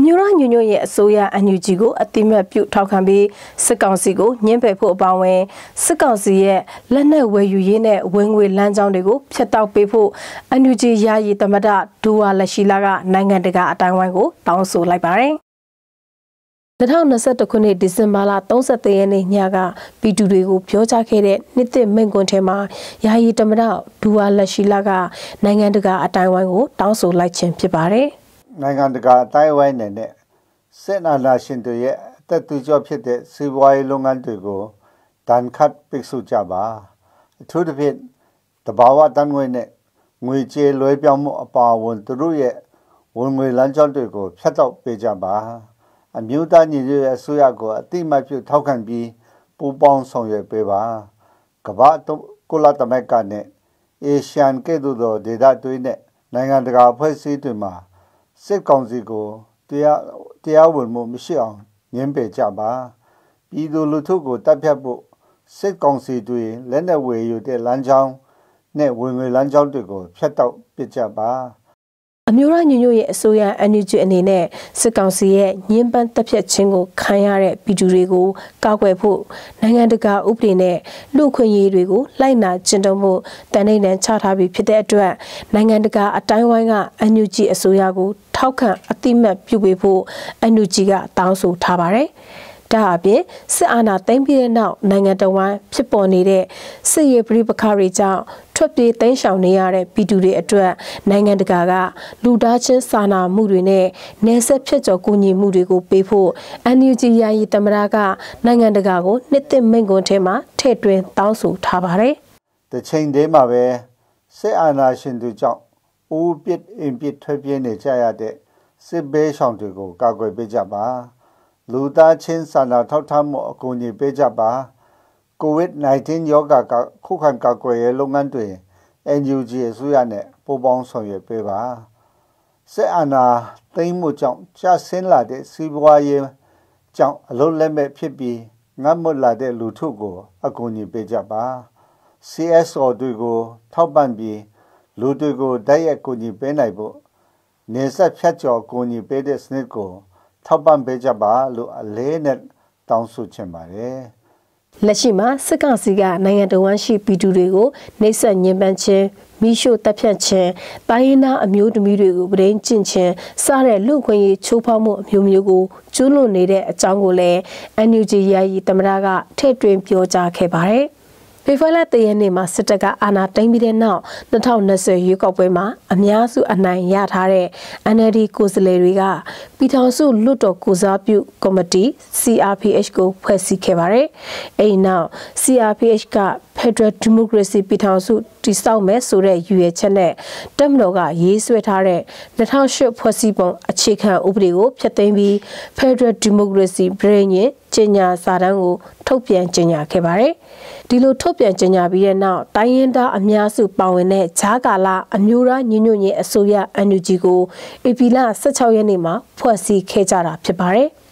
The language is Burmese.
မျိုးရညညရဲ့အစိုးရ NUG ကိုအတိမတ်ပြုထောက်ခံပြီးစစ်ကောင်စီကိုညှင်းပယ်ဖို့အပါအဝင်စစ်ကောင်စီရဲ့လက်နက်ဝယ်ယူရေးနဲ့ဝင်ငွေလမ်းကြောင်းတွေကိုဖျက်တောက်ပေးဖို့ NUG ယာယီသမ္မတဒူဝါလက်ရှိလာကနိုင်ငံတကာအတိုင်းဝိုင်းကိုတောင်းဆိုလိုက်ပါတယ်2021ခုနှစ်ဒီဇင်ဘာလ30ရက်နေ့ညကပီတူတွေကိုပြောကြားခဲ့တဲ့နှစ်သစ်မိန့်ခွန်းထဲမှာယာယီသမ္မတဒူဝါလက်ရှိလာကနိုင်ငံတကာအတိုင်းဝိုင်းကိုတောင်းဆိုလိုက်ခြင်းဖြစ်ပါတယ်နိုင်ငံတကာအတိုင်းဝိုင်းနဲ့စစ်အာဏာရှင်တွေရဲ့အသက်သွေးကြောဖြစ်တဲ့စီးပွားရေးလုပ်ငန်းတွေကိုတန်ခတ်ပိတ်ဆို့ကြပါအထူးသဖြင့်တဘာဝတန်ငွေနဲ့ငွေကြေးလွှဲပြောင်းမှုအပါအဝင်သူတို့ရဲ့ဝင်ငွေလမ်းကြောင်းတွေကိုဖျက်တောက်ပေးကြပါအမျိုးသားညီညွတ်ရေးအစိုးရကိုအတိမတ်ပြုထောက်ခံပြီးပူးပေါင်းဆောင်ရွက်ပေးပါကမ္ဘာကုလသမဂ္ဂနဲ့အေရှန်ကဲ့သို့သောဒေသတွေနဲ့နိုင်ငံတကာအဖွဲ့အစည်းတွေမှာစစ်ကောင်စီကိုတရားဝင်မှုမရှိအောင်ညှင်းပယ်ကြပါပြည်သူလူထုကိုတပ်ဖြတ်ဖို့စစ်ကောင်စီတွေလက်နက်ဝယ်ယူတဲ့လမ်းကြောင်းနဲ့ဝင်ငွေလမ်းကြောင်းတွေကိုဖျက်တောက်ပစ်ကြပါအမျိုးရညညရဲ့အစိုးရ NUG အနေနဲ့စစ်ကောင်စီရဲ့ညှဉ်းပန်းတပ်ဖြတ်ခြင်းကိုခံရတဲ့ပြည်သူတွေကိုကာကွယ်ဖို့နိုင်ငံတကာဥပဒေနဲ့လူ့အခွင့်အရေးတွေကိုလိုက်နာကျင့်သုံးဖို့တန်ဋိဌာန်ချထားပြီးဖြစ်တဲ့အတွက်နိုင်ငံတကာအတိုင်းဝိုင်းက NUG အစိုးရကိုထောက်ခံအတိမတ်ပြုပေးဖို့ NUG ကတောင်းဆိုထားပါတယ်ဒါအပြင်စစ်အာဏာသိမ်းပြီးတဲ့နောက်နိုင်ငံတော်ဝန်ဖြစ်ပေါ်နေတဲ့စစ်ရေးပဋိပက္ခတွေကြောင့်ထွက်ပြေးတိမ်းရှောင်နေရတဲ့ပြည်သူတွေအတွက်နိုင်ငံတကာကလူသားချင်းစာနာမှုတွေနဲ့နယ်စပ်ဖြတ်ကျော်ကူညီမှုတွေကိုပေးဖို့ NUG ယာယီသမ္မတကနိုင်ငံတကာကိုနှစ်သစ်မိန့်ခွန်းထဲမှာထည့်သွင်းတောင်းဆိုထားပါတယ်။တစ်ချိန်တည်းမှာပဲစစ်အာဏာရှင်တွေကြောင့်ဦးပစ်အင်ပစ်ထွက်ပြေးနေကြရတဲ့စစ်ဘေးရှောင်တွေကိုကာကွယ်ပေးကြပါလူသားချင်းစာနာထောက်ထားမှုအကူအညီပေးကြပါ COVID-19 ရောဂါကခုခံကာကွယ်ရေးလုပ်ငန်းတွေ NUG အစိုးရနဲ့ပူးပေါင်းဆောင်ရွက်ပေးပါစစ်အာဏာသိမ်းမှုကြောင့်ကျဆင်းလာတဲ့စီးပွားရေးကြောင့်အလုံးလက်မဲ့ဖြစ်ပြီးငတ်မွတ်လာတဲ့လူထုကိုအကူအညီပေးကြပါ CSO တွေကိုထောက်ပံ့ပြီးလူတွေကိုတိုက်ရိုက်ကူညီပေးနိုင်ဖို့နေဆက်ဖြတ်ကျော်ကူညီပေးတဲ့စနစ်ကိုထောက်ပံ့ပေးကြပါလို့အလေးနဲ့တောင်းဆိုချင်ပါတယ်လက်ရှိမှာစစ်ကောင်စီကနိုင်ငံတော်ဝန်ရှိပြည်သူတွေကိုနှိပ်စက်ညှဉ်းပန်းခြင်းမိရှို့တပ်ဖြတ်ခြင်းတိုင်းရင်းသားအမျိုးသမီးတွေကိုပဒိန်းကျင့်ခြင်းစတဲ့လူ့ခွင့်ရေးချိုးဖောက်မှုအမျိုးမျိုးကိုကျူးလွန်နေတဲ့အကြောင်းကိုလည်း NUG ယာယီသမ္မတကထည့်သွင်းပြောကြားခဲ့ပါတယ်ဖေဖော်ဝါရီ ရက်နေ့မှာစစ်တပ်ကအာဏာသိမ်းပြီးတဲ့နောက်2020ရွေးကောက်ပွဲမှာအများစုအနိုင်ရထားတဲ့ NLD ကိုယ်စားလှယ်တွေကပြည်ထောင်စုလွှတ်တော်ကိုစားပြုကော်မတီ CRPH ကိုဖွဲ့စည်းခဲ့ပါတယ်။အဲဒီနောက် CRPH က Federal Democracy ပြည်ထောင်စုတည်ဆောက်မယ်ဆိုတဲ့ရည်ရွယ်ချက်နဲ့တပ်မတော်ကရေးဆွဲထားတဲ့2008ဖွဲ့စည်းပုံအခြေခံဥပဒေကိုဖျက်သိမ်းပြီး Federal Democracy ပြည်ညင်ကြေညာစာတမ်းကိုထုတ်ပြန်ကြေညာခဲ့ပါတယ်။ဒီလိုထုတ်ပြန်ကြေညာပြီးတဲ့နောက်တိုင်းရင်းသားအများစုပါဝင်တဲ့ဂျာကာလာအမျိုးသားညီညွတ်ရေးအစိုးရ NUG ကိုဧပြီလ16ရက်နေ့မှာဖွဲ့စည်းခဲ့ကြတာဖြစ်ပါတယ်။